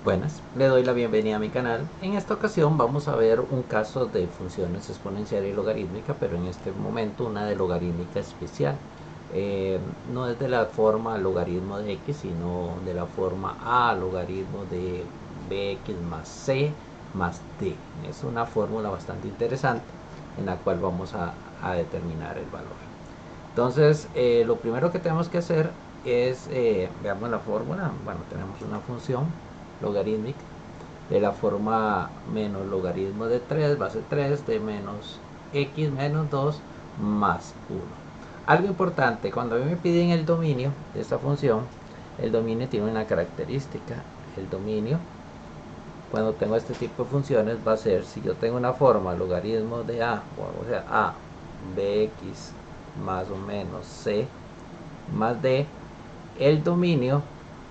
Buenas, le doy la bienvenida a mi canal. En esta ocasión vamos a ver un caso de funciones exponencial y logarítmica, pero en este momento una de logarítmica especial. No es de la forma logaritmo de x, sino de la forma a logaritmo de bx más c más d. Es una fórmula bastante interesante en la cual vamos a determinar el valor. Entonces, lo primero que tenemos que hacer es, veamos la fórmula. Bueno, tenemos una función logarítmica de la forma menos logaritmo de 3 base 3 de menos x menos 2 más 1. Algo importante, cuando a mí me piden el dominio de esta función, el dominio tiene una característica. El dominio, cuando tengo este tipo de funciones, va a ser, si yo tengo una forma logaritmo de a, o sea, a bx más o menos c más d, el dominio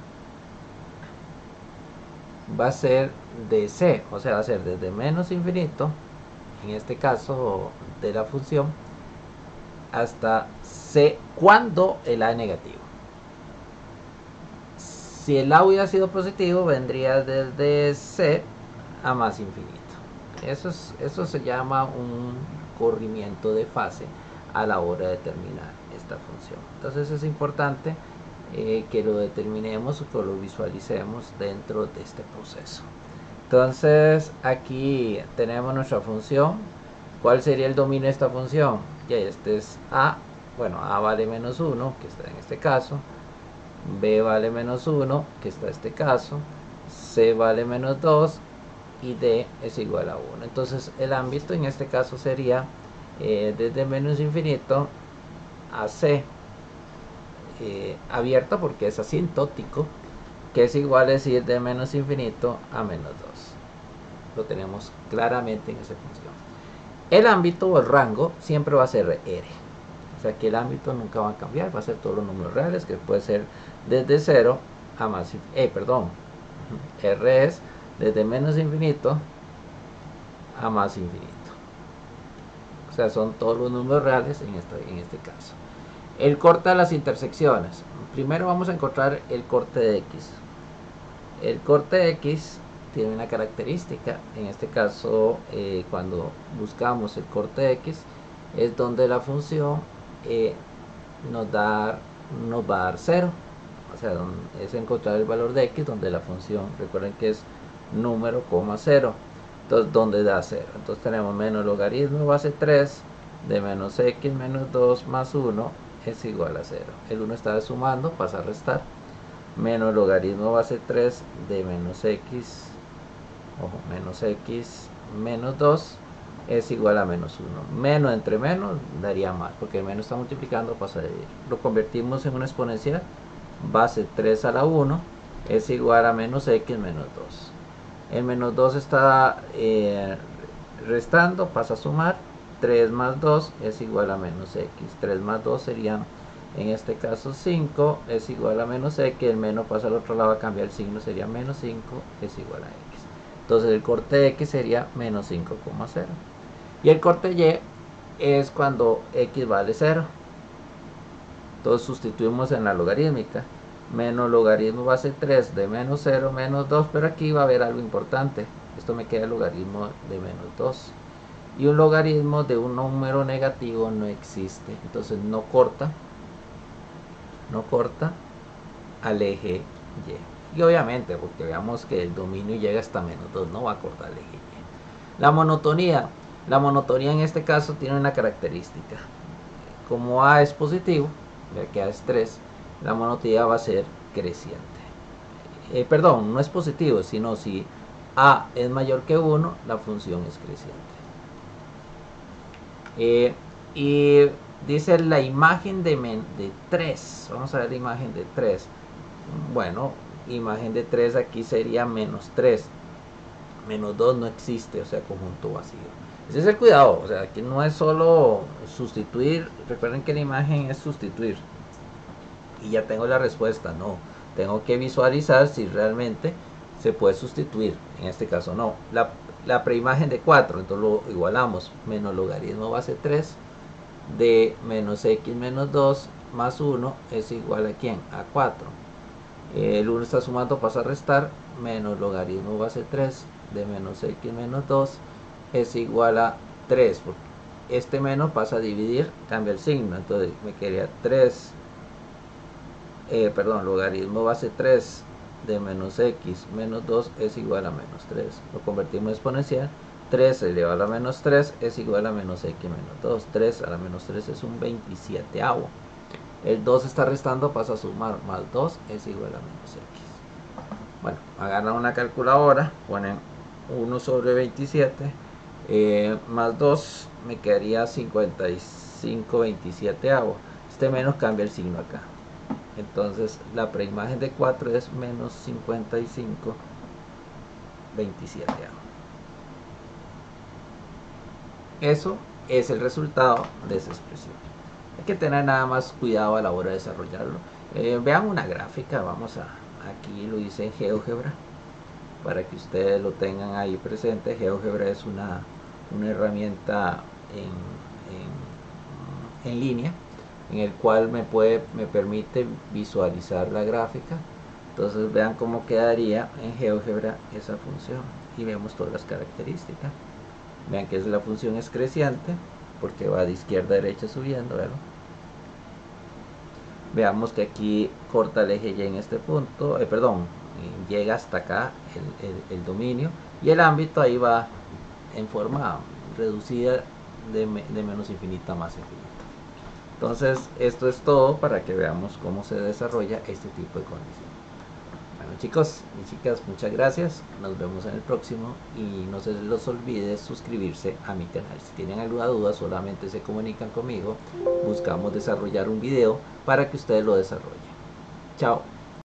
va a ser de c, o sea, va a ser desde menos infinito, en este caso de la función, hasta c cuando el a es negativo. Si el a hubiera sido positivo, vendría desde c a más infinito. Eso se llama un corrimiento de fase a la hora de determinar esta función. Entonces es importante que lo determinemos o que lo visualicemos dentro de este proceso. Entonces aquí tenemos nuestra función. ¿Cuál sería el dominio de esta función? Ya este es a. Bueno, a vale menos 1, que está en este caso. B vale menos 1, que está en este caso. C vale menos 2 y D es igual a 1. Entonces el ámbito en este caso sería desde menos infinito a C abierto, porque es asintótico, que es igual a decir de menos infinito a menos 2. Lo tenemos claramente en esa función. El ámbito o el rango siempre va a ser R. O sea que el ámbito nunca va a cambiar, va a ser todos los números reales, que puede ser desde 0 a más, R es desde menos infinito a más infinito. O sea, son todos los números reales en este caso. El corte de las intersecciones. Primero vamos a encontrar el corte de x. El corte de x tiene una característica. En este caso, cuando buscamos el corte de x, es donde la función nos va a dar 0. O sea, es encontrar el valor de x donde la función, recuerden que es número, 0. Entonces, donde da 0. Entonces tenemos menos logaritmo base 3 de menos x menos 2 más 1 es igual a 0. El 1 está sumando, pasa a restar. Menos logaritmo base 3 de menos x, ojo, menos x menos 2 es igual a menos 1. Menos entre menos daría más, porque el menos está multiplicando, pasa a dividir. Lo convertimos en una exponencial. Base 3 a la 1 es igual a menos x menos 2. El menos 2 está restando, pasa a sumar. 3 más 2 es igual a menos x. 3 más 2 serían, en este caso, 5 es igual a menos x. El menos pasa al otro lado, a cambiar el signo, sería menos 5 es igual a x. Entonces el corte de x sería menos 5,0. Y el corte y es cuando x vale 0. Entonces sustituimos en la logarítmica. Menos logaritmo base 3 de menos 0 menos 2, pero aquí va a haber algo importante. Esto me queda el logaritmo de menos 2. Y un logaritmo de un número negativo no existe. Entonces no corta al eje y. Y obviamente, porque veamos que el dominio llega hasta menos 2, no va a cortar el eje y. La monotonía. La monotonía en este caso tiene una característica. Como a es positivo, ya que a es 3, la monotonía va a ser creciente. Perdón, no es positivo, sino si a es mayor que 1, la función es creciente. Y dice la imagen de 3. Vamos a ver la imagen de 3. Bueno, imagen de 3 aquí sería menos 3. Menos 2 no existe, o sea, conjunto vacío. Ese es el cuidado, o sea, aquí no es solo sustituir. Recuerden que la imagen es sustituir. Y ya tengo la respuesta, no. Tengo que visualizar si realmente se puede sustituir. En este caso no. La preimagen de 4, entonces lo igualamos. Menos logaritmo base 3 de menos x menos 2 más 1 es igual a ¿quién? A 4. El 1 está sumando, pasa a restar, menos logaritmo base 3 de menos x menos 2 es igual a 3, porque este menos pasa a dividir, cambia el signo, entonces me quedaría 3, logaritmo base 3 de menos x menos 2 es igual a menos 3, lo convertimos en exponencial, 3 elevado a la menos 3 es igual a menos x menos 2, 3 a la menos 3 es un 27avo. El 2 está restando, pasa a sumar, más 2 es igual a menos x. Bueno, agarran una calculadora, ponen 1 sobre 27, más 2, me quedaría 55/27avo. Este menos cambia el signo acá. Entonces la preimagen de 4 es menos 55/27avo. Eso es el resultado de esa expresión. Hay que tener nada más cuidado a la hora de desarrollarlo. Vean una gráfica, aquí lo hice en GeoGebra para que ustedes lo tengan ahí presente. GeoGebra es una herramienta en línea en el cual me permite visualizar la gráfica. Entonces vean cómo quedaría en GeoGebra esa función y vemos todas las características. Vean que la función es creciente porque va de izquierda a derecha subiendo, ¿verdad? Veamos que aquí corta el eje Y en este punto, llega hasta acá el dominio, y el ámbito ahí va en forma reducida de menos infinita a más infinita. Entonces esto es todo para que veamos cómo se desarrolla este tipo de condición. Bueno, chicos y chicas, muchas gracias, nos vemos en el próximo y no se les olvide suscribirse a mi canal. Si tienen alguna duda, solamente se comunican conmigo, buscamos desarrollar un video para que ustedes lo desarrollen. Chao.